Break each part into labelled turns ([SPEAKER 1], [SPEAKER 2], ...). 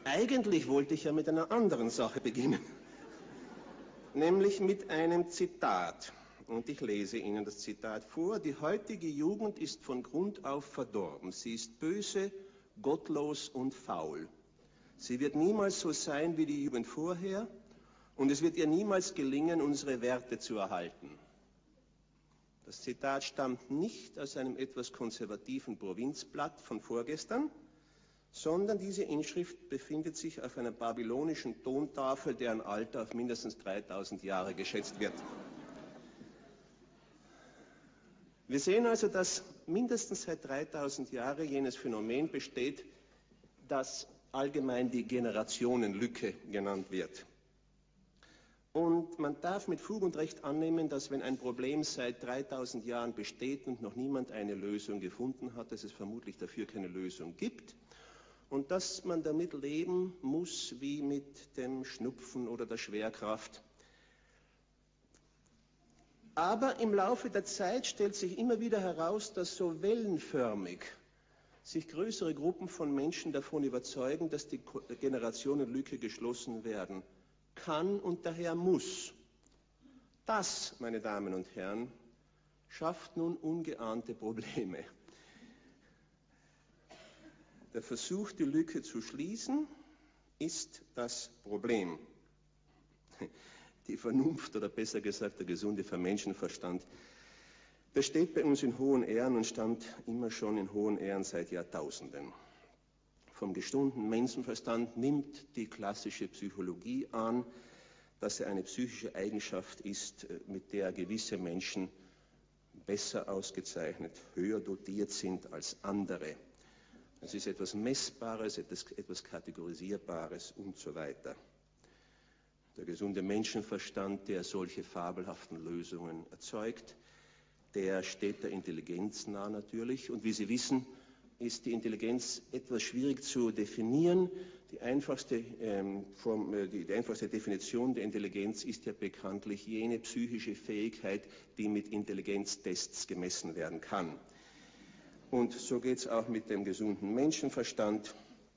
[SPEAKER 1] Eigentlich wollte ich ja mit einer anderen Sache beginnen, nämlich mit einem Zitat. Und ich lese Ihnen das Zitat vor. Die heutige Jugend ist von Grund auf verdorben. Sie ist böse, gottlos und faul. Sie wird niemals so sein wie die Jugend vorher und es wird ihr niemals gelingen, unsere Werte zu erhalten. Das Zitat stammt nicht aus einem etwas konservativen Provinzblatt von vorgestern, sondern diese Inschrift befindet sich auf einer babylonischen Tontafel, deren Alter auf mindestens 3000 Jahre geschätzt wird. Wir sehen also, dass mindestens seit 3000 Jahren jenes Phänomen besteht, das allgemein die Generationenlücke genannt wird. Und man darf mit Fug und Recht annehmen, dass wenn ein Problem seit 3000 Jahren besteht und noch niemand eine Lösung gefunden hat, dass es vermutlich dafür keine Lösung gibt und dass man damit leben muss wie mit dem Schnupfen oder der Schwerkraft. Aber im Laufe der Zeit stellt sich immer wieder heraus, dass so wellenförmig sich größere Gruppen von Menschen davon überzeugen, dass die Generationenlücke geschlossen werden kann und daher muss. Das, meine Damen und Herren, schafft nun ungeahnte Probleme. Der Versuch, die Lücke zu schließen, ist das Problem. Die Vernunft, oder besser gesagt der gesunde Menschenverstand, besteht bei uns in hohen Ehren und stand immer schon in hohen Ehren seit Jahrtausenden. Vom gesunden Menschenverstand nimmt die klassische Psychologie an, dass er eine psychische Eigenschaft ist, mit der gewisse Menschen besser ausgezeichnet, höher dotiert sind als andere. Es ist etwas Messbares, etwas Kategorisierbares und so weiter. Der gesunde Menschenverstand, der solche fabelhaften Lösungen erzeugt, der steht der Intelligenz nah natürlich. Und wie Sie wissen, ist die Intelligenz etwas schwierig zu definieren. Die einfachste Definition der Intelligenz ist ja bekanntlich jene psychische Fähigkeit, die mit Intelligenztests gemessen werden kann. Und so geht es auch mit dem gesunden Menschenverstand.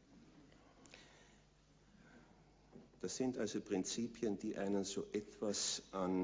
[SPEAKER 1] Das sind also Prinzipien, die einen so etwas an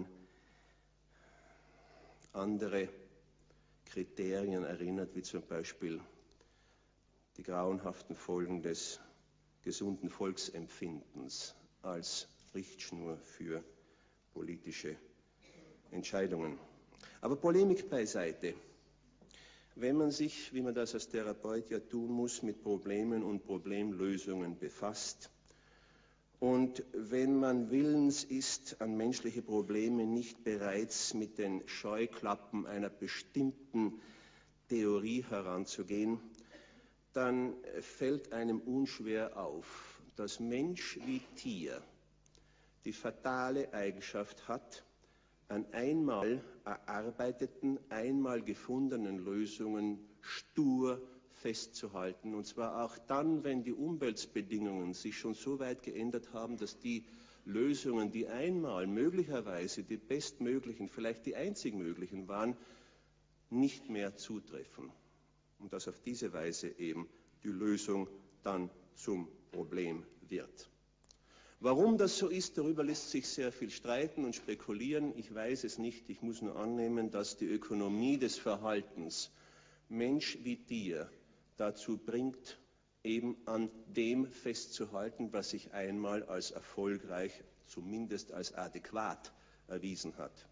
[SPEAKER 1] andere Kriterien erinnert, wie zum Beispiel die grauenhaften Folgen des gesunden Volksempfindens als Richtschnur für politische Entscheidungen. Aber Polemik beiseite. Wenn man sich, wie man das als Therapeut ja tun muss, mit Problemen und Problemlösungen befasst und wenn man willens ist, an menschliche Probleme nicht bereits mit den Scheuklappen einer bestimmten Theorie heranzugehen, dann fällt einem unschwer auf, dass Mensch wie Tier die fatale Eigenschaft hat, an einmal erarbeiteten, einmal gefundenen Lösungen stur festzuhalten. Und zwar auch dann, wenn die Umweltbedingungen sich schon so weit geändert haben, dass die Lösungen, die einmal möglicherweise die bestmöglichen, vielleicht die einzig möglichen waren, nicht mehr zutreffen. Und dass auf diese Weise eben die Lösung dann zum Problem wird. Warum das so ist, darüber lässt sich sehr viel streiten und spekulieren. Ich weiß es nicht. Ich muss nur annehmen, dass die Ökonomie des Verhaltens Mensch wie Tier dazu bringt, eben an dem festzuhalten, was sich einmal als erfolgreich, zumindest als adäquat erwiesen hat.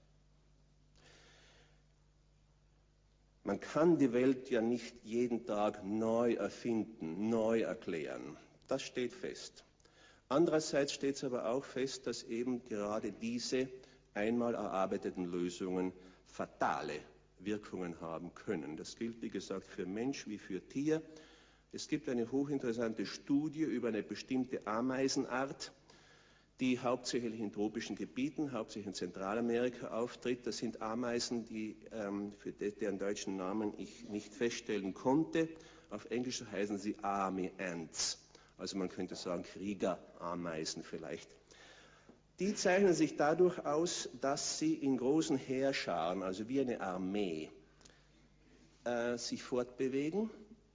[SPEAKER 1] Man kann die Welt ja nicht jeden Tag neu erfinden, neu erklären. Das steht fest. Andererseits steht es aber auch fest, dass eben gerade diese einmal erarbeiteten Lösungen fatale Wirkungen haben können. Das gilt, wie gesagt, für Mensch wie für Tier. Es gibt eine hochinteressante Studie über eine bestimmte Ameisenart, die hauptsächlich in tropischen Gebieten, hauptsächlich in Zentralamerika auftritt. Das sind Ameisen, für deren deutschen Namen ich nicht feststellen konnte. Auf Englisch heißen sie Army Ants. Also man könnte sagen Kriegerameisen vielleicht. Die zeichnen sich dadurch aus, dass sie in großen Heerscharen, also wie eine Armee, sich fortbewegen,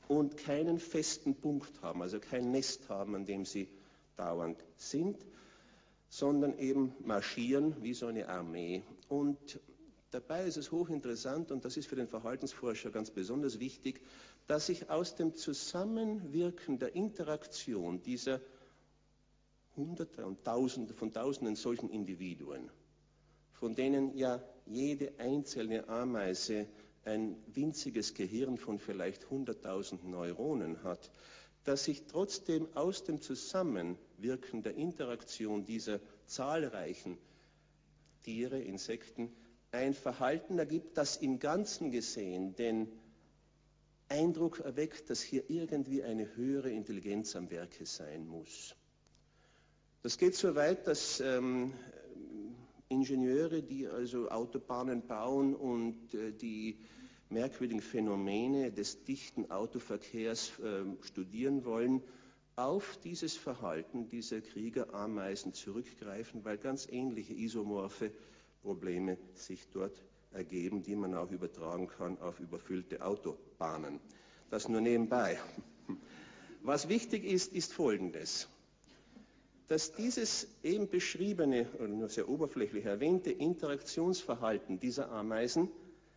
[SPEAKER 1] und keinen festen Punkt haben, also kein Nest haben, an dem sie dauernd sind, sondern eben marschieren wie so eine Armee. Und dabei ist es hochinteressant, und das ist für den Verhaltensforscher ganz besonders wichtig, dass sich aus dem Zusammenwirken der Interaktion dieser Hunderte und Tausende von Tausenden solchen Individuen, von denen ja jede einzelne Ameise ein winziges Gehirn von vielleicht 100.000 Neuronen hat, dass sich trotzdem aus dem Zusammenwirken der Interaktion dieser zahlreichen Tiere, Insekten, ein Verhalten ergibt, das im Ganzen gesehen den Eindruck erweckt, dass hier irgendwie eine höhere Intelligenz am Werke sein muss. Das geht so weit, dass Ingenieure, die also Autobahnen bauen und die merkwürdigen Phänomene des dichten Autoverkehrs studieren wollen, auf dieses Verhalten dieser Kriegerameisen zurückgreifen, weil ganz ähnliche isomorphe Probleme sich dort ergeben, die man auch übertragen kann auf überfüllte Autobahnen. Das nur nebenbei. Was wichtig ist, ist Folgendes: Dass dieses eben beschriebene oder nur sehr oberflächlich erwähnte Interaktionsverhalten dieser Ameisen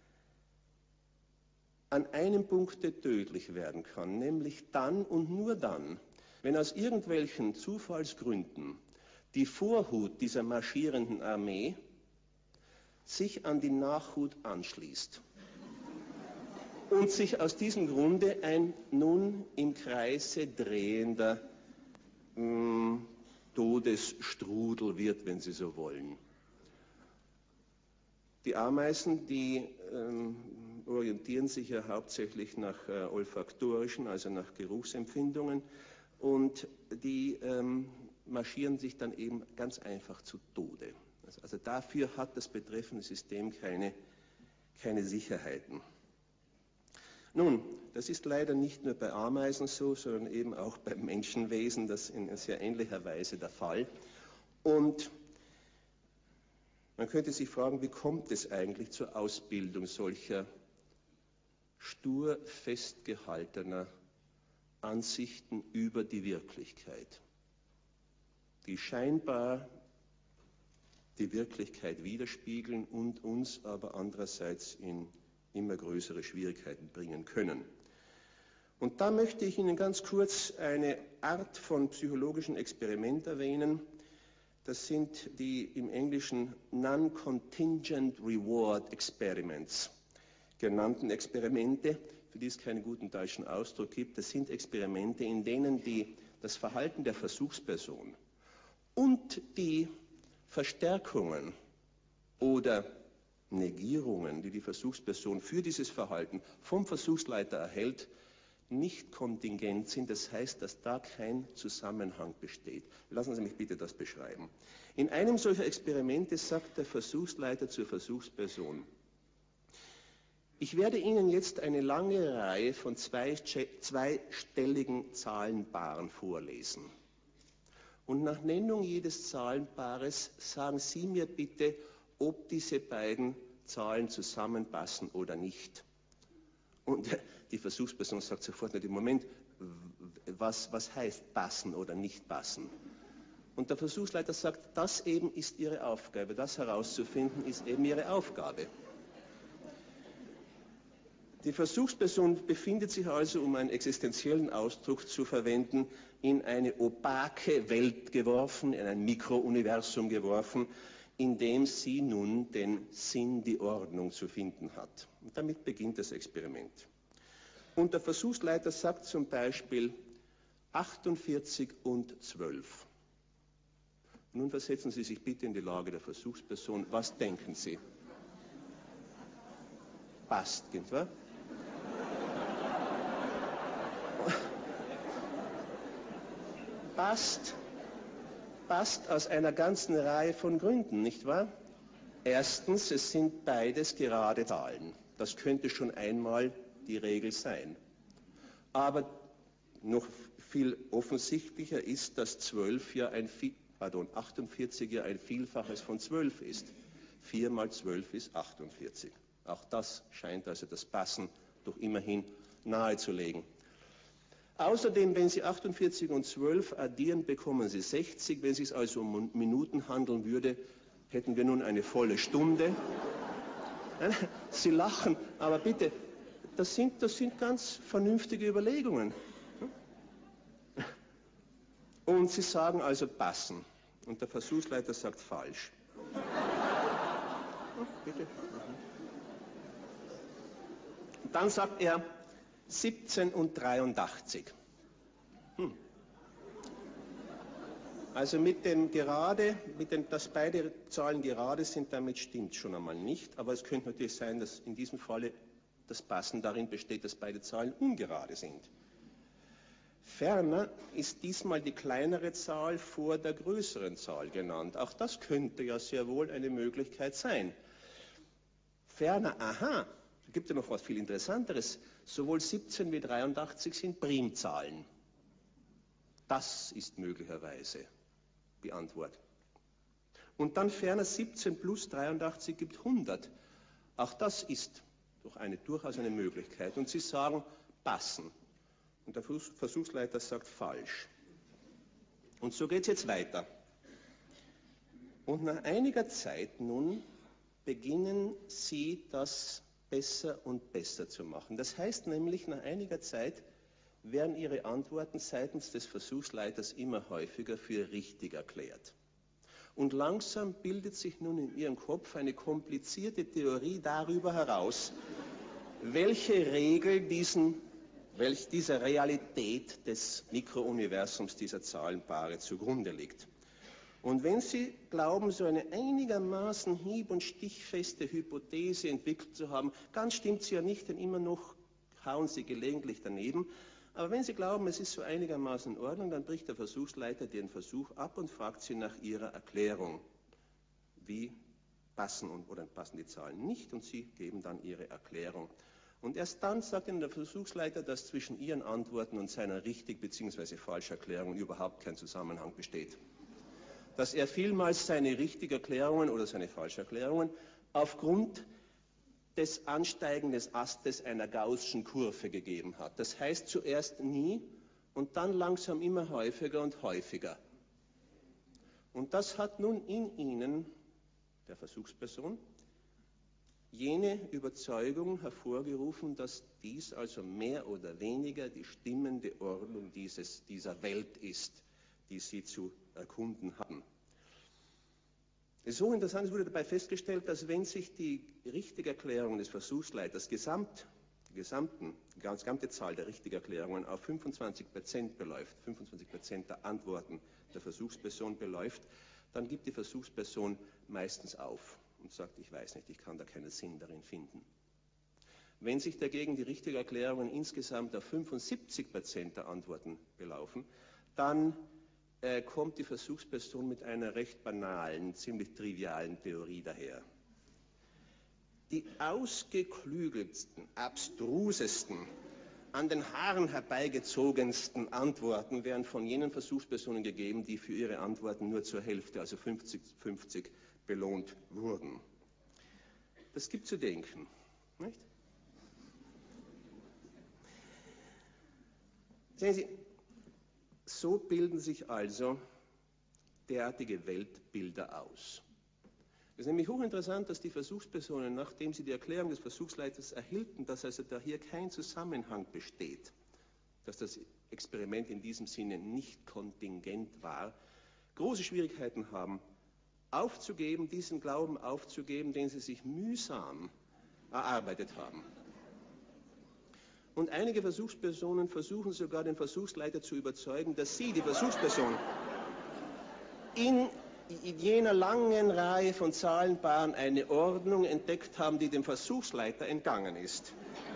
[SPEAKER 1] an einem Punkt tödlich werden kann, nämlich dann und nur dann, wenn aus irgendwelchen Zufallsgründen die Vorhut dieser marschierenden Armee sich an die Nachhut anschließt und sich aus diesem Grunde ein nun im Kreise drehender Todesstrudel wird, wenn Sie so wollen. Die Ameisen, die orientieren sich ja hauptsächlich nach olfaktorischen, also nach Geruchsempfindungen, und die marschieren sich dann eben ganz einfach zu Tode. Also dafür hat das betreffende System keine Sicherheiten. Nun, das ist leider nicht nur bei Ameisen so, sondern eben auch beim Menschenwesen, das in sehr ähnlicher Weise der Fall. Und man könnte sich fragen, wie kommt es eigentlich zur Ausbildung solcher stur festgehaltener Ansichten über die Wirklichkeit, die scheinbar die Wirklichkeit widerspiegeln und uns aber andererseits in immer größere Schwierigkeiten bringen können. Und da möchte ich Ihnen ganz kurz eine Art von psychologischen Experiment erwähnen. Das sind die im Englischen Non-Contingent Reward Experiments genannten Experimente, für die es keinen guten deutschen Ausdruck gibt. Das sind Experimente, in denen das Verhalten der Versuchsperson und die Verstärkungen oder Negierungen, die die Versuchsperson für dieses Verhalten vom Versuchsleiter erhält, nicht kontingent sind. Das heißt, dass da kein Zusammenhang besteht. Lassen Sie mich bitte das beschreiben. In einem solcher Experimente sagt der Versuchsleiter zur Versuchsperson: Ich werde Ihnen jetzt eine lange Reihe von zweistelligen Zahlenpaaren vorlesen. Und nach Nennung jedes Zahlenpaares sagen Sie mir bitte, ob diese beiden Zahlen zusammenpassen oder nicht. Und die Versuchsperson sagt sofort: Im Moment, was heißt passen oder nicht passen? Und der Versuchsleiter sagt, das eben ist Ihre Aufgabe, das herauszufinden ist eben Ihre Aufgabe. Die Versuchsperson befindet sich also, um einen existenziellen Ausdruck zu verwenden, in eine opake Welt geworfen, in ein Mikrouniversum geworfen, in dem sie nun den Sinn, die Ordnung zu finden hat. Und damit beginnt das Experiment. Und der Versuchsleiter sagt zum Beispiel 48 und 12. Nun versetzen Sie sich bitte in die Lage der Versuchsperson. Was denken Sie? Passt, nicht wahr? Passt aus einer ganzen Reihe von Gründen, nicht wahr? Erstens, es sind beides gerade Zahlen. Das könnte schon einmal die Regel sein. Aber noch viel offensichtlicher ist, dass 48 ja ein Vielfaches von 12 ist. 4 mal 12 ist 48. Auch das scheint also das Passen doch immerhin nahezulegen. Außerdem, wenn Sie 48 und 12 addieren, bekommen Sie 60. Wenn es sich also um Minuten handeln würde, hätten wir nun eine volle Stunde. Sie lachen, aber bitte, das sind ganz vernünftige Überlegungen. Und Sie sagen also passen. Und der Versuchsleiter sagt falsch. Bitte. Und dann sagt er 17 und 83. Also dass beide Zahlen gerade sind, damit stimmt schon einmal nicht. Aber es könnte natürlich sein, dass in diesem Falle das Passen darin besteht, dass beide Zahlen ungerade sind. Ferner ist diesmal die kleinere Zahl vor der größeren Zahl genannt. Auch das könnte ja sehr wohl eine Möglichkeit sein. Ferner, aha, es gibt ja noch was viel Interessanteres. Sowohl 17 wie 83 sind Primzahlen. Das ist möglicherweise die Antwort. Und dann ferner 17 plus 83 gibt 100. Auch das ist doch durchaus eine Möglichkeit. Und Sie sagen, passen. Und der Versuchsleiter sagt falsch. Und so geht es jetzt weiter. Und nach einiger Zeit nun beginnen Sie das besser und besser zu machen. Das heißt nämlich, nach einiger Zeit werden Ihre Antworten seitens des Versuchsleiters immer häufiger für richtig erklärt. Und langsam bildet sich nun in Ihrem Kopf eine komplizierte Theorie darüber heraus, welche Regel dieser Realität des Mikrouniversums, dieser Zahlenpaare zugrunde liegt. Und wenn Sie glauben, so eine einigermaßen hieb- und stichfeste Hypothese entwickelt zu haben, ganz stimmt sie ja nicht, denn immer noch hauen Sie gelegentlich daneben, aber wenn Sie glauben, es ist so einigermaßen in Ordnung, dann bricht der Versuchsleiter den Versuch ab und fragt Sie nach Ihrer Erklärung. Wie passen oder passen die Zahlen nicht? Und Sie geben dann Ihre Erklärung. Und erst dann sagt Ihnen der Versuchsleiter, dass zwischen Ihren Antworten und seiner richtig bzw. falschen Erklärung überhaupt kein Zusammenhang besteht. Dass er vielmals seine richtigen Erklärungen oder seine falschen Erklärungen aufgrund des Ansteigen des Astes einer gaußschen Kurve gegeben hat. Das heißt zuerst nie und dann langsam immer häufiger und häufiger. Und das hat nun in Ihnen, der Versuchsperson, jene Überzeugung hervorgerufen, dass dies also mehr oder weniger die stimmende Ordnung dieser Welt ist, die Sie zu erkunden haben. Es ist hochinteressant, es wurde dabei festgestellt, dass wenn sich die richtige Erklärung des Versuchsleiters die gesamte Zahl der richtigen Erklärungen auf 25% beläuft, 25% der Antworten der Versuchsperson beläuft, dann gibt die Versuchsperson meistens auf und sagt, ich weiß nicht, ich kann da keinen Sinn darin finden. Wenn sich dagegen die richtigen Erklärungen insgesamt auf 75% der Antworten belaufen, dann kommt die Versuchsperson mit einer recht banalen, ziemlich trivialen Theorie daher. Die ausgeklügeltsten, abstrusesten, an den Haaren herbeigezogensten Antworten werden von jenen Versuchspersonen gegeben, die für ihre Antworten nur zur Hälfte, also 50-50, belohnt wurden. Das gibt zu denken, nicht? Sehen Sie, so bilden sich also derartige Weltbilder aus. Es ist nämlich hochinteressant, dass die Versuchspersonen, nachdem sie die Erklärung des Versuchsleiters erhielten, dass also da hier kein Zusammenhang besteht, dass das Experiment in diesem Sinne nicht kontingent war, große Schwierigkeiten haben, diesen Glauben aufzugeben, den sie sich mühsam erarbeitet haben. Und einige Versuchspersonen versuchen sogar den Versuchsleiter zu überzeugen, dass sie, die Versuchsperson, in jener langen Reihe von Zahlenpaaren eine Ordnung entdeckt haben, die dem Versuchsleiter entgangen ist.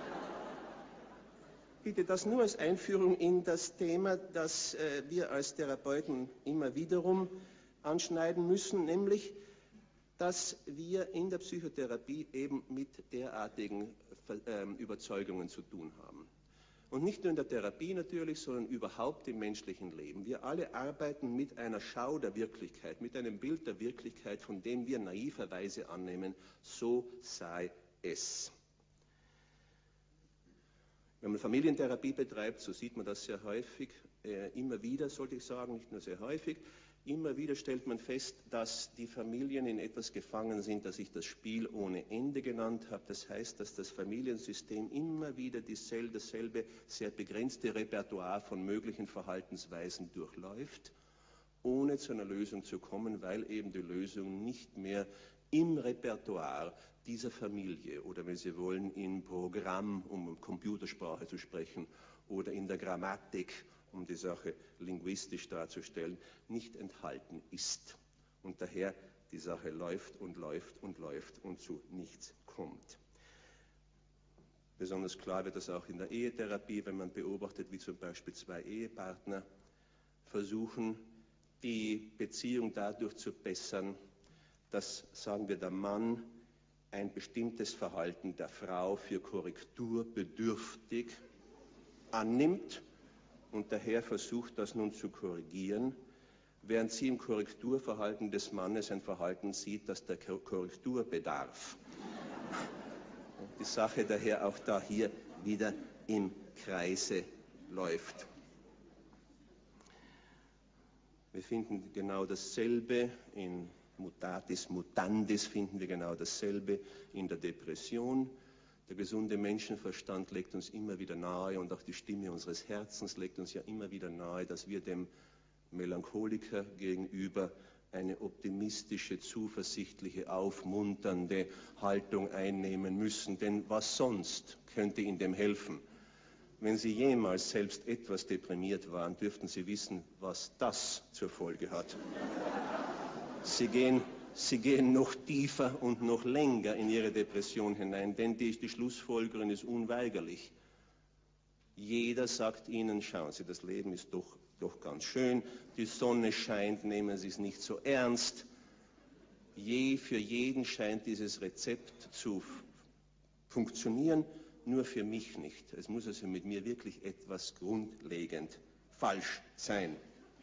[SPEAKER 1] Bitte das nur als Einführung in das Thema, das wir als Therapeuten immer wiederum anschneiden müssen, nämlich, dass wir in der Psychotherapie eben mit derartigen Überzeugungen zu tun haben. Und nicht nur in der Therapie natürlich, sondern überhaupt im menschlichen Leben. Wir alle arbeiten mit einer Schau der Wirklichkeit, mit einem Bild der Wirklichkeit, von dem wir naiverweise annehmen, so sei es. Wenn man Familientherapie betreibt, so sieht man das sehr häufig, immer wieder, sollte ich sagen, nicht nur sehr häufig, immer wieder stellt man fest, dass die Familien in etwas gefangen sind, das ich das Spiel ohne Ende genannt habe. Das heißt, dass das Familiensystem immer wieder dasselbe sehr begrenzte Repertoire von möglichen Verhaltensweisen durchläuft, ohne zu einer Lösung zu kommen, weil eben die Lösung nicht mehr im Repertoire dieser Familie oder, wenn Sie wollen, im Programm, um Computersprache zu sprechen, oder in der Grammatik, um die Sache linguistisch darzustellen, nicht enthalten ist. Und daher die Sache läuft und läuft und läuft und zu nichts kommt. Besonders klar wird das auch in der Ehetherapie, wenn man beobachtet, wie zum Beispiel zwei Ehepartner versuchen, die Beziehung dadurch zu bessern, dass, sagen wir, der Mann ein bestimmtes Verhalten der Frau für korrekturbedürftig annimmt und daher versucht, das nun zu korrigieren, während sie im Korrekturverhalten des Mannes ein Verhalten sieht, das der Korrektur bedarf. Die Sache daher auch da hier wieder im Kreise läuft. Wir finden genau dasselbe in Mutatis Mutandis, finden wir genau dasselbe in der Depression. Der gesunde Menschenverstand legt uns immer wieder nahe und auch die Stimme unseres Herzens legt uns ja immer wieder nahe, dass wir dem Melancholiker gegenüber eine optimistische, zuversichtliche, aufmunternde Haltung einnehmen müssen. Denn was sonst könnte in dem helfen? Wenn Sie jemals selbst etwas deprimiert waren, dürften Sie wissen, was das zur Folge hat. Sie gehen noch tiefer und noch länger in Ihre Depression hinein, denn die Schlussfolgerung ist unweigerlich. Jeder sagt Ihnen, schauen Sie, das Leben ist doch ganz schön, die Sonne scheint, nehmen Sie es nicht so ernst. Für jeden scheint dieses Rezept zu funktionieren, nur für mich nicht. Es muss also mit mir wirklich etwas grundlegend falsch sein.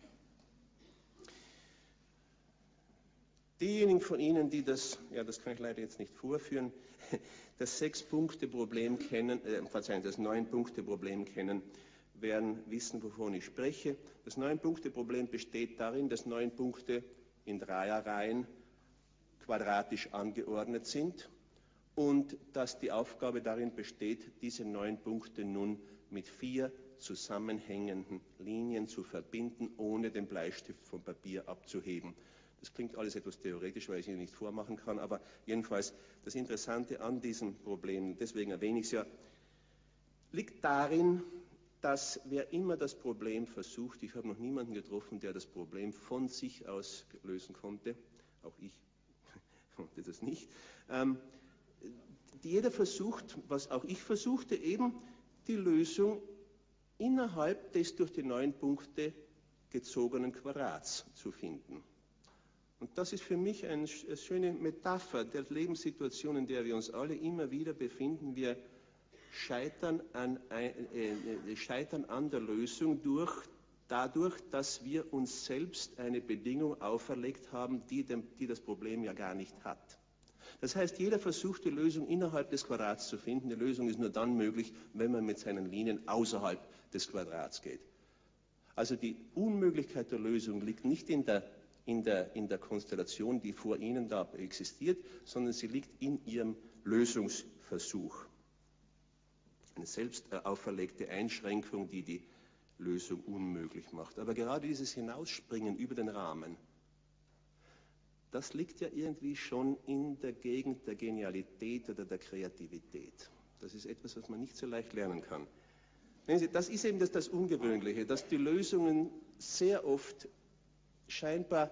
[SPEAKER 1] Diejenigen von Ihnen, die das kann ich leider jetzt nicht vorführen, das 6-Punkte-Problem kennen, das 9-Punkte-Problem kennen, werden wissen, wovon ich spreche. Das 9-Punkte-Problem besteht darin, dass 9 Punkte in Dreierreihen quadratisch angeordnet sind und dass die Aufgabe darin besteht, diese 9 Punkte nun mit 4 zusammenhängenden Linien zu verbinden, ohne den Bleistift vom Papier abzuheben. Das klingt alles etwas theoretisch, weil ich es Ihnen nicht vormachen kann, aber jedenfalls das Interessante an diesem Problem, deswegen erwähne ich es ja, liegt darin, dass wer immer das Problem versucht, ich habe noch niemanden getroffen, der das Problem von sich aus lösen konnte, auch ich konnte das nicht, jeder versucht, was auch ich versuchte, eben die Lösung innerhalb des durch die 9 Punkte gezogenen Quadrats zu finden. Und das ist für mich eine schöne Metapher der Lebenssituation, in der wir uns alle immer wieder befinden. Wir scheitern an der Lösung dadurch, dass wir uns selbst eine Bedingung auferlegt haben, die das Problem ja gar nicht hat. Das heißt, jeder versucht, die Lösung innerhalb des Quadrats zu finden. Die Lösung ist nur dann möglich, wenn man mit seinen Linien außerhalb des Quadrats geht. Also die Unmöglichkeit der Lösung liegt nicht in der Konstellation, die vor Ihnen da existiert, sondern sie liegt in Ihrem Lösungsversuch. Eine selbst auferlegte Einschränkung, die die Lösung unmöglich macht. Aber gerade dieses Hinausspringen über den Rahmen, das liegt ja irgendwie schon in der Gegend der Genialität oder der Kreativität. Das ist etwas, was man nicht so leicht lernen kann. Das ist eben das Ungewöhnliche, dass die Lösungen sehr oft scheinbar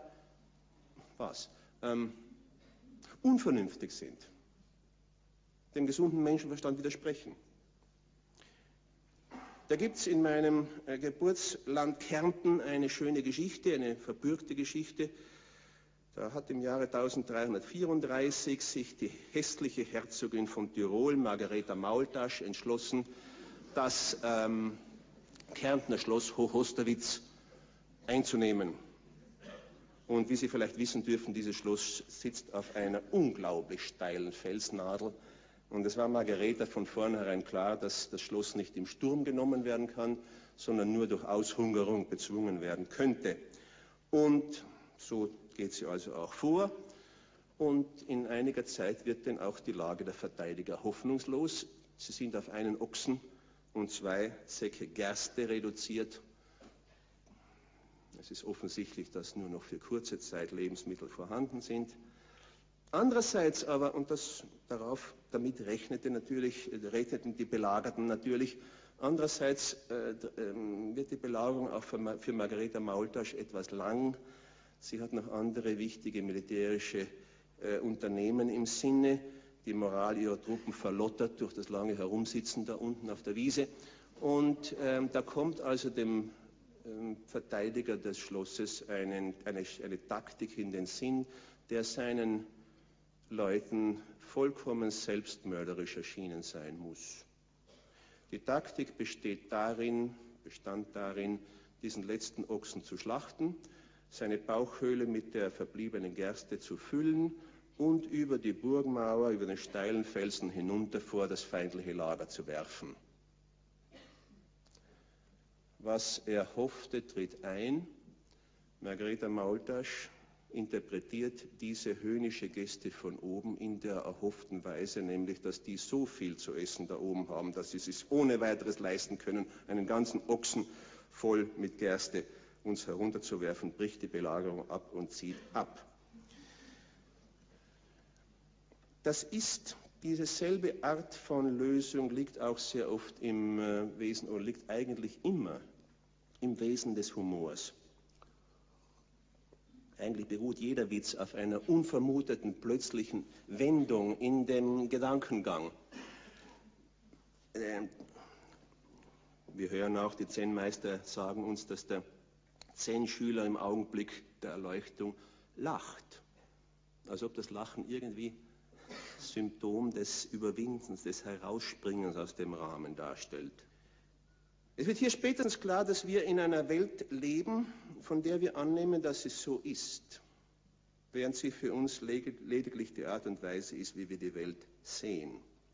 [SPEAKER 1] unvernünftig sind, dem gesunden Menschenverstand widersprechen. Da gibt es in meinem Geburtsland Kärnten eine schöne Geschichte, eine verbürgte Geschichte. Da hat im Jahre 1334 sich die hässliche Herzogin von Tirol, Margareta Maultasch, entschlossen, das Kärntner Schloss Hochosterwitz einzunehmen. Und wie Sie vielleicht wissen dürfen, dieses Schloss sitzt auf einer unglaublich steilen Felsnadel, Und es war Margareta von vornherein klar, dass das Schloss nicht im Sturm genommen werden kann, sondern nur durch Aushungerung bezwungen werden könnte. Und so geht sie also auch vor. Und in einiger Zeit wird dann auch die Lage der Verteidiger hoffnungslos. Sie sind auf einen Ochsen und 2 Säcke Gerste reduziert. Es ist offensichtlich, dass nur noch für kurze Zeit Lebensmittel vorhanden sind. Andererseits aber, und damit rechneten die Belagerten natürlich, andererseits wird die Belagerung auch für Margareta Maultasch etwas lang. Sie hat noch andere wichtige militärische Unternehmen im Sinne. Die Moral ihrer Truppen verlottert durch das lange Herumsitzen da unten auf der Wiese. Und da kommt also dem Verteidiger des Schlosses eine Taktik in den Sinn, der seinen Leuten vollkommen selbstmörderisch erschienen sein muss. Die Taktik bestand darin, diesen letzten Ochsen zu schlachten, seine Bauchhöhle mit der verbliebenen Gerste zu füllen und über die Burgmauer, über den steilen Felsen hinunter vor das feindliche Lager zu werfen. Was er hoffte, tritt ein. Margareta Maultasch interpretiert diese höhnische Geste von oben in der erhofften Weise, nämlich, dass die so viel zu essen da oben haben, dass sie es ohne weiteres leisten können, einen ganzen Ochsen voll mit Gerste uns herunterzuwerfen, bricht die Belagerung ab und zieht ab. Diese selbe Art von Lösung liegt auch sehr oft im Wesen, oder liegt eigentlich immer im Wesen des Humors. Eigentlich beruht jeder Witz auf einer unvermuteten, plötzlichen Wendung in dem Gedankengang. Wir hören auch, die Zen-Meister sagen uns, dass der Zen-Schüler im Augenblick der Erleuchtung lacht. Als ob das Lachen irgendwie Symptom des Überwindens, des Herausspringens aus dem Rahmen darstellt. Es wird hier spätestens klar, dass wir in einer Welt leben, von der wir annehmen, dass es so ist, während sie für uns lediglich die Art und Weise ist, wie wir die Welt sehen.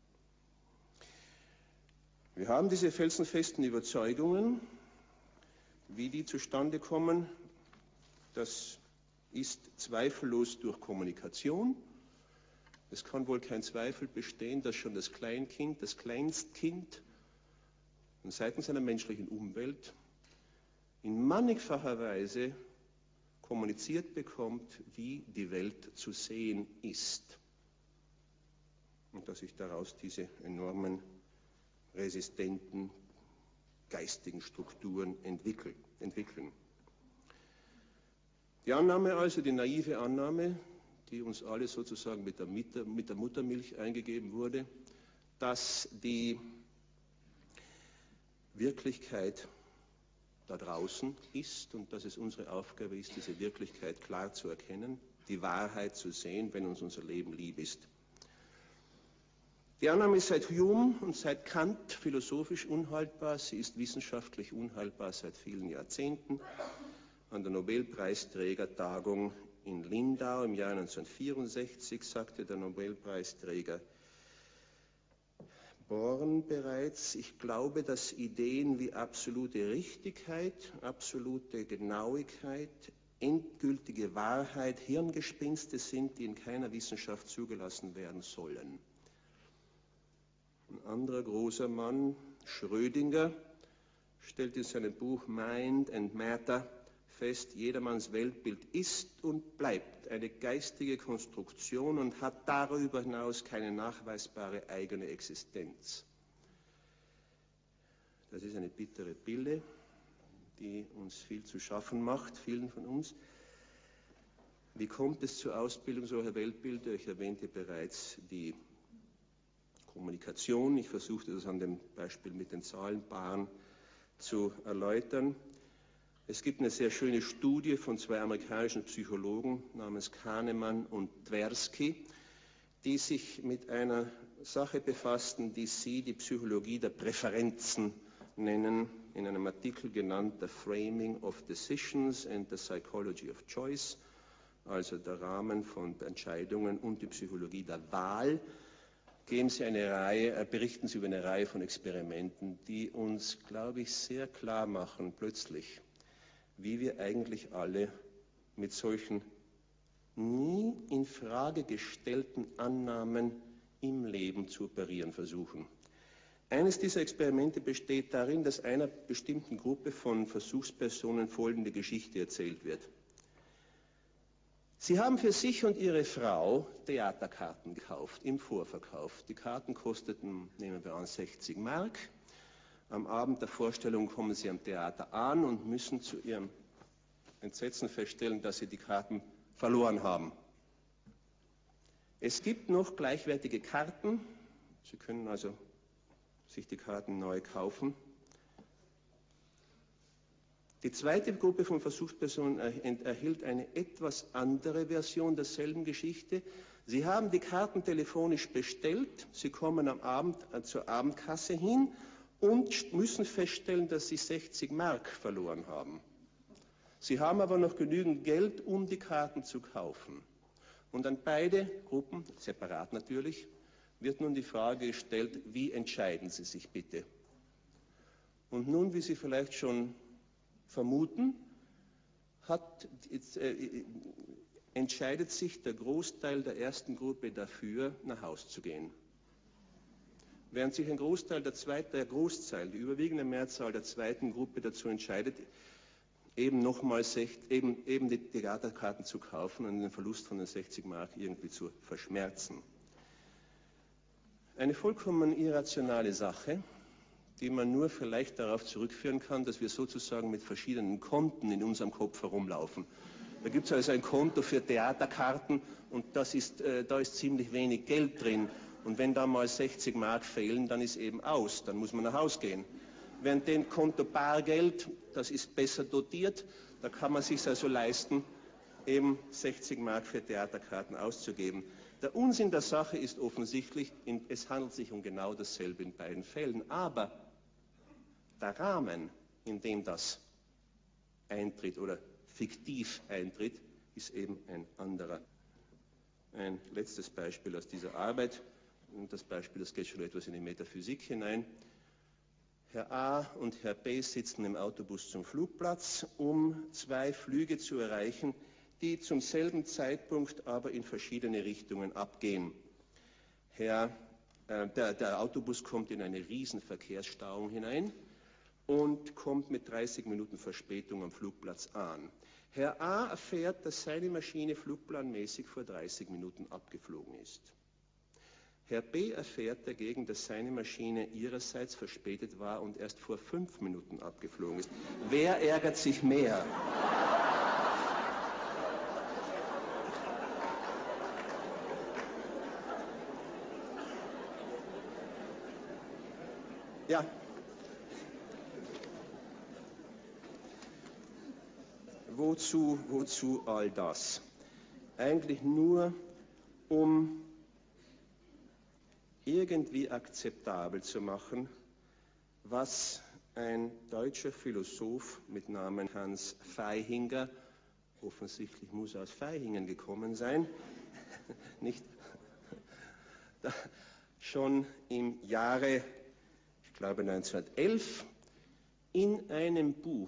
[SPEAKER 1] Wir haben diese felsenfesten Überzeugungen, wie die zustande kommen. Das ist zweifellos durch Kommunikation. Es kann wohl kein Zweifel bestehen, dass schon das Kleinkind, das Kleinstkind, seitens einer menschlichen Umwelt in mannigfacher Weise kommuniziert bekommt, wie die Welt zu sehen ist. Und dass sich daraus diese enormen, resistenten, geistigen Strukturen entwickeln. Die Annahme also, die naive Annahme, die uns alle sozusagen mit der Muttermilch eingegeben wurde, dass die Wirklichkeit da draußen ist und dass es unsere Aufgabe ist, diese Wirklichkeit klar zu erkennen, die Wahrheit zu sehen, wenn uns unser Leben lieb ist. Die Annahme ist seit Hume und seit Kant philosophisch unhaltbar, sie ist wissenschaftlich unhaltbar seit vielen Jahrzehnten. An der Nobelpreisträgertagung in Lindau im Jahr 1964 sagte der Nobelpreisträger Born bereits, ich glaube, dass Ideen wie absolute Richtigkeit, absolute Genauigkeit, endgültige Wahrheit Hirngespinste sind, die in keiner Wissenschaft zugelassen werden sollen. Ein anderer großer Mann, Schrödinger, stellt in seinem Buch Mind and Matter fest, jedermanns Weltbild ist und bleibt eine geistige Konstruktion und hat darüber hinaus keine nachweisbare eigene Existenz. Das ist eine bittere Pille, die uns viel zu schaffen macht, vielen von uns. Wie kommt es zur Ausbildung solcher Weltbilder? Ich erwähnte bereits die Kommunikation. Ich versuchte das an dem Beispiel mit den Zahlenpaaren zu erläutern. Es gibt eine sehr schöne Studie von 2 amerikanischen Psychologen namens Kahneman und Tversky, die sich mit einer Sache befassten, die sie die Psychologie der Präferenzen nennen, in einem Artikel genannt The Framing of Decisions and the Psychology of Choice, also der Rahmen von Entscheidungen und die Psychologie der Wahl. berichten Sie über eine Reihe von Experimenten, die uns, glaube ich, sehr klar machen, plötzlich, wie wir eigentlich alle mit solchen nie in Frage gestellten Annahmen im Leben zu operieren versuchen. Eines dieser Experimente besteht darin, dass einer bestimmten Gruppe von Versuchspersonen folgende Geschichte erzählt wird. Sie haben für sich und Ihre Frau Theaterkarten gekauft, im Vorverkauf. Die Karten kosteten, nehmen wir an, 60 Mark. Am Abend der Vorstellung kommen Sie am Theater an und müssen zu Ihrem Entsetzen feststellen, dass Sie die Karten verloren haben. Es gibt noch gleichwertige Karten. Sie können also sich die Karten neu kaufen. Die zweite Gruppe von Versuchspersonen erhielt eine etwas andere Version derselben Geschichte. Sie haben die Karten telefonisch bestellt, sie kommen am Abend zur Abendkasse hin und müssen feststellen, dass sie 60 Mark verloren haben. Sie haben aber noch genügend Geld, um die Karten zu kaufen. Und an beide Gruppen, separat natürlich, wird nun die Frage gestellt, wie entscheiden Sie sich bitte? Und nun, wie Sie vielleicht schon vermuten, entscheidet sich der Großteil der ersten Gruppe dafür, nach Hause zu gehen. Während sich ein Großteil die überwiegende Mehrzahl der zweiten Gruppe dazu entscheidet, eben die Theaterkarten zu kaufen und den Verlust von den 60 Mark irgendwie zu verschmerzen. Eine vollkommen irrationale Sache, die man nur vielleicht darauf zurückführen kann, dass wir sozusagen mit verschiedenen Konten in unserem Kopf herumlaufen. Da gibt es also ein Konto für Theaterkarten und da ist ziemlich wenig Geld drin. Und wenn da mal 60 Mark fehlen, dann ist eben aus, dann muss man nach Hause gehen. Während dem Konto Bargeld, das ist besser dotiert, da kann man sich also leisten, eben 60 Mark für Theaterkarten auszugeben. Der Unsinn der Sache ist offensichtlich, es handelt sich um genau dasselbe in beiden Fällen, aber der Rahmen, in dem das eintritt oder fiktiv eintritt, ist eben ein anderer. Ein letztes Beispiel aus dieser Arbeit, und das Beispiel, das geht schon etwas in die Metaphysik hinein. Herr A. und Herr B. sitzen im Autobus zum Flugplatz, um 2 Flüge zu erreichen, die zum selben Zeitpunkt aber in verschiedene Richtungen abgehen. Der Autobus kommt in eine riesen Verkehrsstauung hinein und kommt mit 30 Minuten Verspätung am Flugplatz an. Herr A. erfährt, dass seine Maschine flugplanmäßig vor 30 Minuten abgeflogen ist. Herr B. erfährt dagegen, dass seine Maschine ihrerseits verspätet war und erst vor 5 Minuten abgeflogen ist. Wer ärgert sich mehr? Ja. Wozu all das? Eigentlich nur, um irgendwie akzeptabel zu machen, was ein deutscher Philosoph mit Namen Hans Vaihinger, offensichtlich muss er aus Vaihingen gekommen sein, nicht, schon im Jahre, ich glaube 1911, in einem Buch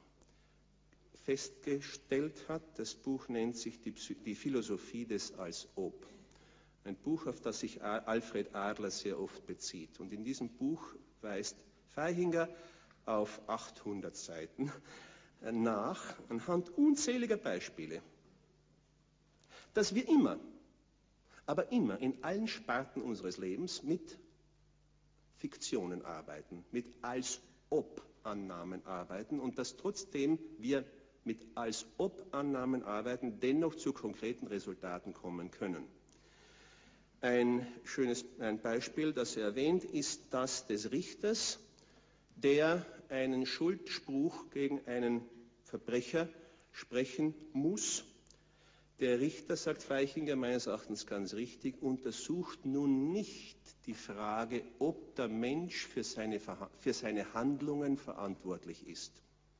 [SPEAKER 1] festgestellt hat. Das Buch nennt sich die Philosophie des Als-Ob. Ein Buch, auf das sich Alfred Adler sehr oft bezieht. Und in diesem Buch weist Vaihinger auf 800 Seiten nach, anhand unzähliger Beispiele, dass wir immer, aber immer in allen Sparten unseres Lebens mit Fiktionen arbeiten, mit Als-Ob-Annahmen arbeiten und dass trotzdem wir mit Als-Ob-Annahmen arbeiten, dennoch zu konkreten Resultaten kommen können. Ein Beispiel, das er erwähnt, ist das des Richters, der einen Schuldspruch gegen einen Verbrecher sprechen muss. Der Richter, sagt Vaihinger meines Erachtens ganz richtig, untersucht nun nicht die Frage, ob der Mensch für seine Handlungen verantwortlich ist.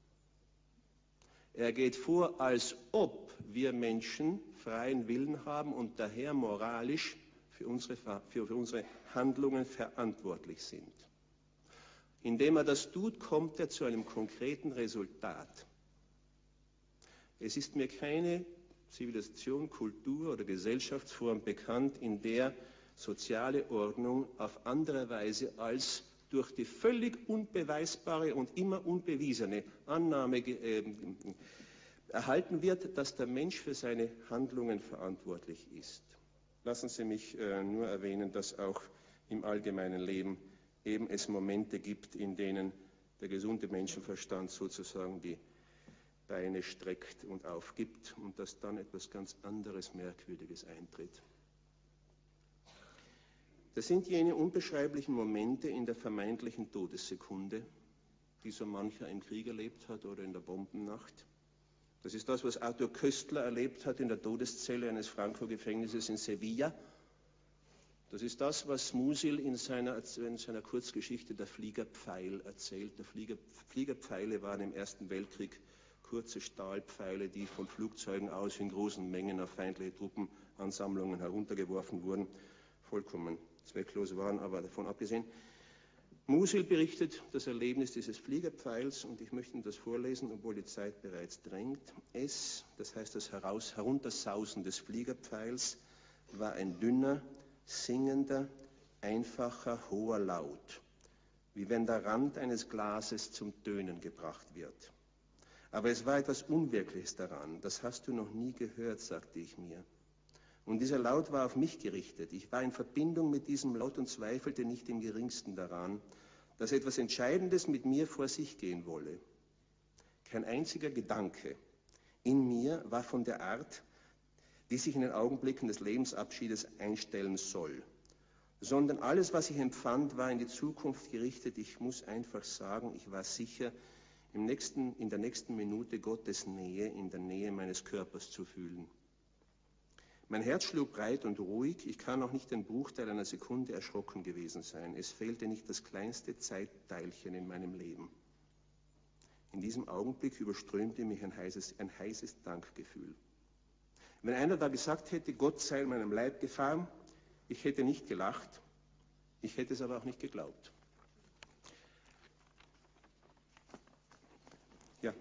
[SPEAKER 1] Er geht vor, als ob wir Menschen freien Willen haben und daher moralisch für unsere Handlungen verantwortlich sind. Indem er das tut, kommt er zu einem konkreten Resultat. Es ist mir keine Zivilisation, Kultur oder Gesellschaftsform bekannt, in der soziale Ordnung auf andere Weise als durch die völlig unbeweisbare und immer unbewiesene Annahme erhalten wird, dass der Mensch für seine Handlungen verantwortlich ist. Lassen Sie mich nur erwähnen, dass auch im allgemeinen Leben eben es Momente gibt, in denen der gesunde Menschenverstand sozusagen die Beine streckt und aufgibt und dass dann etwas ganz anderes, Merkwürdiges eintritt. Das sind jene unbeschreiblichen Momente in der vermeintlichen Todessekunde, die so mancher im Krieg erlebt hat oder in der Bombennacht. Das ist das, was Arthur Köstler erlebt hat in der Todeszelle eines Franco-Gefängnisses in Sevilla. Das ist das, was Musil in seiner Kurzgeschichte Der Fliegerpfeil erzählt. Fliegerpfeile waren im Ersten Weltkrieg kurze Stahlpfeile, die von Flugzeugen aus in großen Mengen auf feindliche Truppenansammlungen heruntergeworfen wurden, vollkommen zwecklos waren, aber davon abgesehen. Musil berichtet das Erlebnis dieses Fliegerpfeils und ich möchte Ihnen das vorlesen, obwohl die Zeit bereits drängt. Das heißt das Heruntersausen des Fliegerpfeils, war ein dünner, singender, einfacher, hoher Laut, wie wenn der Rand eines Glases zum Tönen gebracht wird. Aber es war etwas Unwirkliches daran, das hast du noch nie gehört, sagte ich mir. Und dieser Laut war auf mich gerichtet. Ich war in Verbindung mit diesem Laut und zweifelte nicht im geringsten daran, dass etwas Entscheidendes mit mir vor sich gehen wolle. Kein einziger Gedanke in mir war von der Art, die sich in den Augenblicken des Lebensabschiedes einstellen soll, sondern alles, was ich empfand, war in die Zukunft gerichtet. Ich muss einfach sagen, ich war sicher, in der nächsten Minute Gottes Nähe, in der Nähe meines Körpers zu fühlen. Mein Herz schlug breit und ruhig, ich kann auch nicht den Bruchteil einer Sekunde erschrocken gewesen sein. Es fehlte nicht das kleinste Zeitteilchen in meinem Leben. In diesem Augenblick überströmte mich ein heißes Dankgefühl. Wenn einer da gesagt hätte, Gott sei in meinem Leib gefahren, ich hätte nicht gelacht, ich hätte es aber auch nicht geglaubt. Ja.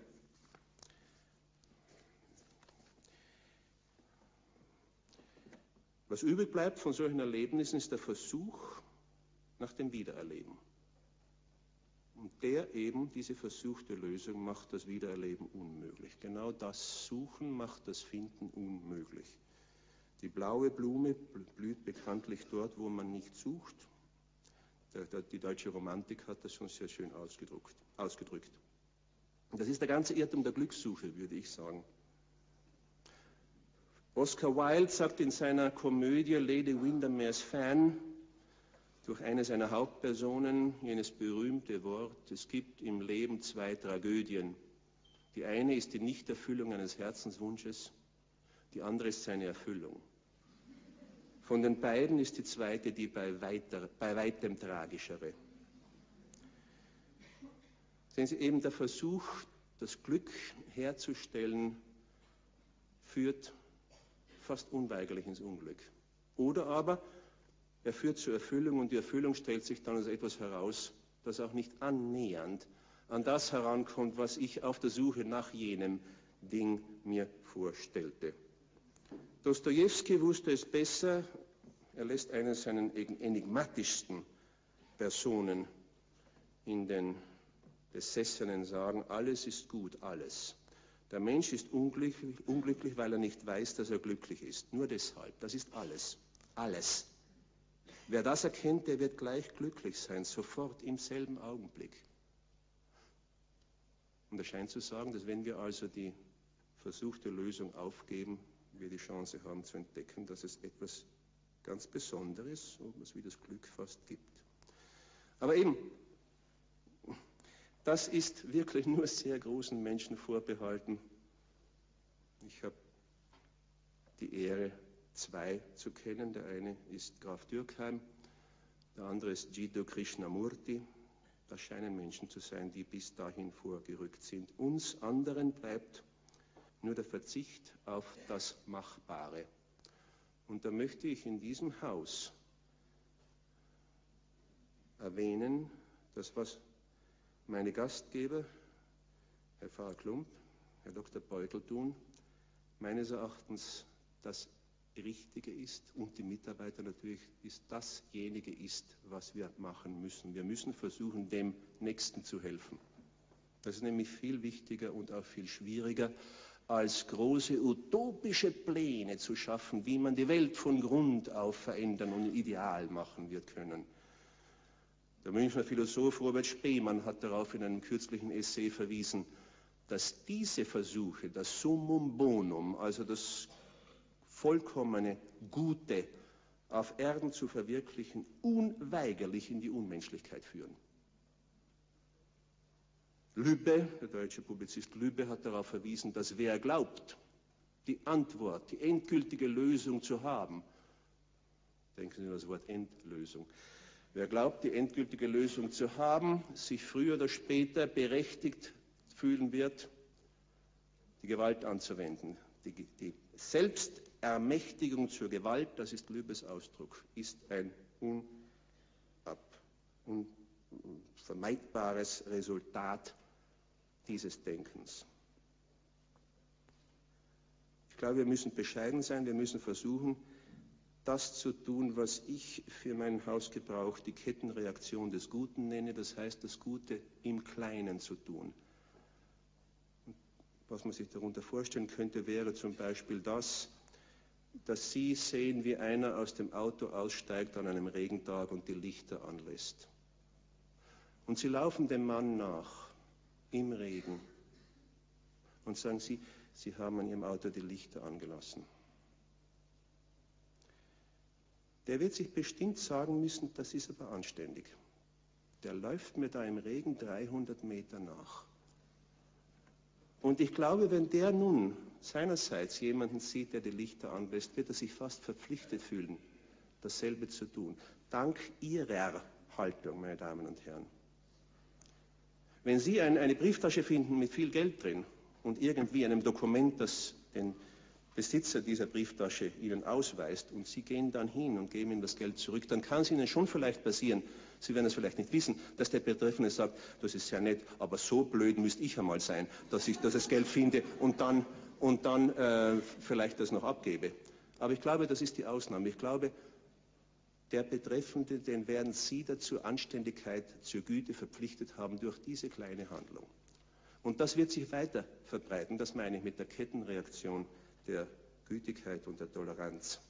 [SPEAKER 1] Was übrig bleibt von solchen Erlebnissen ist der Versuch nach dem Wiedererleben. Und diese versuchte Lösung macht das Wiedererleben unmöglich. Genau das Suchen macht das Finden unmöglich. Die blaue Blume blüht bekanntlich dort, wo man nicht sucht. Die deutsche Romantik hat das schon sehr schön ausgedrückt. Und das ist der ganze Irrtum der Glückssuche, würde ich sagen. Oscar Wilde sagt in seiner Komödie Lady Windermere's Fan durch eine seiner Hauptpersonen jenes berühmte Wort, es gibt im Leben zwei Tragödien. Die eine ist die Nichterfüllung eines Herzenswunsches, die andere ist seine Erfüllung. Von den beiden ist die zweite die bei weitem tragischere. Sehen Sie, eben der Versuch, das Glück herzustellen, führt fast unweigerlich ins Unglück. Oder aber er führt zur Erfüllung und die Erfüllung stellt sich dann als etwas heraus, das auch nicht annähernd an das herankommt, was ich auf der Suche nach jenem Ding mir vorstellte. Dostojewski wusste es besser, er lässt einen seiner enigmatischsten Personen in den Besessenen sagen, alles ist gut, alles. Der Mensch ist unglücklich, weil er nicht weiß, dass er glücklich ist. Nur deshalb, das ist alles. Alles. Wer das erkennt, der wird gleich glücklich sein, sofort im selben Augenblick. Und er scheint zu sagen, dass wenn wir also die versuchte Lösung aufgeben, wir die Chance haben zu entdecken, dass es etwas ganz Besonderes, so etwas wie das Glück fast gibt. Aber eben, das ist wirklich nur sehr großen Menschen vorbehalten. Ich habe die Ehre, zwei zu kennen. Der eine ist Graf Dürkheim, der andere ist Jiddu Krishnamurti. Das scheinen Menschen zu sein, die bis dahin vorgerückt sind. Uns anderen bleibt nur der Verzicht auf das Machbare. Und da möchte ich in diesem Haus erwähnen, das, was meine Gastgeber, Herr Pfarrer Klump, Herr Dr. Beutel tun, meines Erachtens das Richtige ist und die Mitarbeiter natürlich dasjenige ist, was wir machen müssen. Wir müssen versuchen, dem Nächsten zu helfen. Das ist nämlich viel wichtiger und auch viel schwieriger, als große utopische Pläne zu schaffen, wie man die Welt von Grund auf verändern und ideal machen wird können. Der Münchner Philosoph Robert Spemann hat darauf in einem kürzlichen Essay verwiesen, dass diese Versuche, das Summum Bonum, also das vollkommene Gute auf Erden zu verwirklichen, unweigerlich in die Unmenschlichkeit führen. Lübbe, der deutsche Publizist Lübbe, hat darauf verwiesen, dass wer glaubt, die Antwort, die endgültige Lösung zu haben, denken Sie an das Wort Endlösung, wer glaubt, die endgültige Lösung zu haben, sich früher oder später berechtigt fühlen wird, die Gewalt anzuwenden. Die Selbstermächtigung zur Gewalt, das ist Lübbes Ausdruck, ist ein unvermeidbares Resultat dieses Denkens. Ich glaube, wir müssen bescheiden sein, wir müssen versuchen, das zu tun, was ich für meinen Hausgebrauch die Kettenreaktion des Guten nenne, das heißt, das Gute im Kleinen zu tun. Was man sich darunter vorstellen könnte, wäre zum Beispiel das, dass Sie sehen, wie einer aus dem Auto aussteigt an einem Regentag und die Lichter anlässt. Und Sie laufen dem Mann nach, im Regen, und sagen Sie, Sie haben an Ihrem Auto die Lichter angelassen. Der wird sich bestimmt sagen müssen, das ist aber anständig. Der läuft mir da im Regen 300 Meter nach. Und ich glaube, wenn der nun seinerseits jemanden sieht, der die Lichter anlässt, wird er sich fast verpflichtet fühlen, dasselbe zu tun. Dank Ihrer Haltung, meine Damen und Herren. Wenn Sie eine Brieftasche finden mit viel Geld drin und irgendwie einem Dokument, das den Besitzer dieser Brieftasche Ihnen ausweist und Sie gehen dann hin und geben ihm das Geld zurück, dann kann es Ihnen schon vielleicht passieren, Sie werden es vielleicht nicht wissen, dass der Betreffende sagt, das ist sehr nett, aber so blöd müsste ich einmal sein, dass ich das Geld finde und dann vielleicht das noch abgebe. Aber ich glaube, das ist die Ausnahme. Ich glaube, der Betreffende, den werden Sie dazu Anständigkeit, zur Güte verpflichtet haben durch diese kleine Handlung. Und das wird sich weiter verbreiten, das meine ich mit der Kettenreaktion der Gütigkeit und der Toleranz.